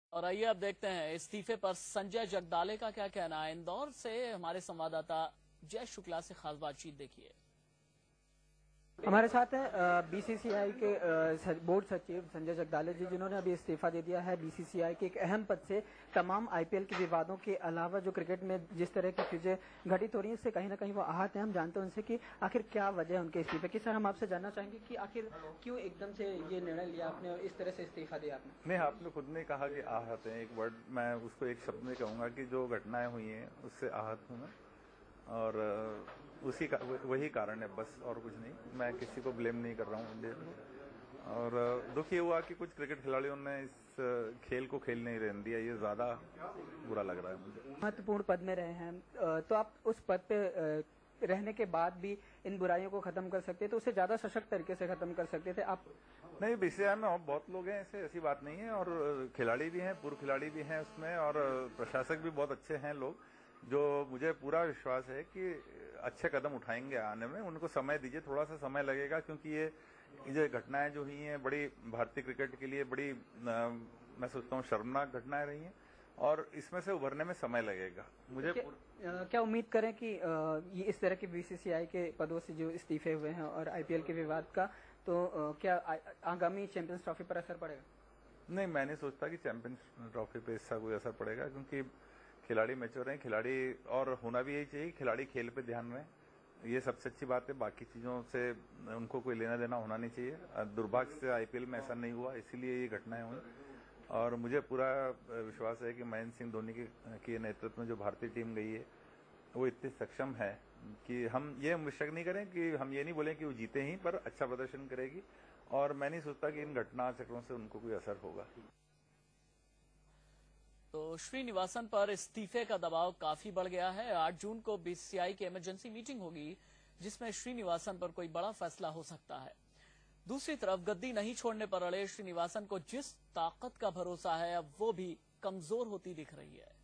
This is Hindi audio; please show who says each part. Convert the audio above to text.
Speaker 1: और आइए अब देखते हैं इस्तीफे पर संजय जगदाले का क्या कहना है। इंदौर से हमारे संवाददाता जय शुक्ला से खास बातचीत देखिए।
Speaker 2: हमारे साथ है बीसीसीआई के बोर्ड सचिव संजय जगदाले जी, जिन्होंने अभी इस्तीफा दे दिया है बीसीसीआई के एक अहम पद से। तमाम आईपीएल के विवादों के अलावा जो क्रिकेट में जिस तरह की चीजें घटित हो रही हैं, इससे कहीं ना कहीं वो आहत हैं। हम जानते हैं उनसे कि आखिर क्या वजह है उनके इस्तीफे की। सर, हम आपसे जानना चाहेंगे कि आखिर क्यों एकदम से ये निर्णय लिया आपने और इस तरह से इस्तीफा दिया आपने।
Speaker 3: नहीं, आपने खुद ने कहा कि आहत है, एक वर्ड मैं उसको एक शब्द में कहूंगा कि जो घटनाएं हुई हैं उससे आहत हूं मैं, और उसी का वही कारण है बस, और कुछ नहीं। मैं किसी को ब्लेम नहीं कर रहा हूँ इंडिया को। और दुख ये हुआ कि कुछ क्रिकेट खिलाड़ियों ने इस खेल को खेल नहीं रहने दिया, ये ज्यादा बुरा लग रहा है मुझे।
Speaker 2: महत्वपूर्ण पद में रहे हैं तो आप उस पद पे रहने के बाद भी इन बुराइयों को खत्म कर सकते थे, तो उसे ज्यादा सशक्त तरीके से खत्म कर सकते थे आप।
Speaker 3: नहीं, बीसीसीआई में और बहुत लोग हैं, ऐसी बात नहीं है, और खिलाड़ी भी हैं, पूर्व खिलाड़ी भी हैं उसमें, और प्रशासक भी बहुत अच्छे हैं लोग, जो मुझे पूरा विश्वास है कि अच्छे कदम उठाएंगे आने में। उनको समय दीजिए, थोड़ा सा समय लगेगा, क्योंकि ये घटनाएं जो हुई हैं बड़ी भारतीय क्रिकेट के लिए बड़ी मैं सोचता हूँ शर्मनाक घटनाएं रही हैं, और इसमें से उभरने में समय लगेगा। मुझे
Speaker 2: क्या उम्मीद करें कि ये इस तरह के बीसीसीआई के पदों से जो इस्तीफे हुए हैं और आईपीएल के विवाद का, तो क्या आगामी चैंपियंस ट्रॉफी पर असर पड़ेगा?
Speaker 3: नहीं, मैं नहीं सोचता कि चैंपियंस ट्रॉफी पे इसका कोई असर पड़ेगा, क्योंकि खिलाड़ी मैच्योर हैं, खिलाड़ी, और होना भी यही चाहिए, खिलाड़ी खेल पे ध्यान रहे, ये सबसे अच्छी बात है। बाकी चीजों से उनको कोई लेना देना होना नहीं चाहिए। दुर्भाग्य से आईपीएल में ऐसा नहीं हुआ, इसीलिए ये घटनाएं हुई, और मुझे पूरा विश्वास है कि महेंद्र सिंह धोनी के नेतृत्व में जो भारतीय टीम गई है वो इतनी सक्षम है कि हम ये शक नहीं करें, कि हम ये नहीं बोलें कि वो जीते ही, पर अच्छा प्रदर्शन करेगी, और मैं नहीं सोचता कि इन घटना चक्रों से उनको कोई असर होगा।
Speaker 1: तो श्रीनिवासन पर इस्तीफे का दबाव काफी बढ़ गया है। 8 जून को बीसीसीआई की इमरजेंसी मीटिंग होगी, जिसमें श्रीनिवासन पर कोई बड़ा फैसला हो सकता है। दूसरी तरफ गद्दी नहीं छोड़ने पर अड़े श्रीनिवासन को जिस ताकत का भरोसा है, अब वो भी कमजोर होती दिख रही है।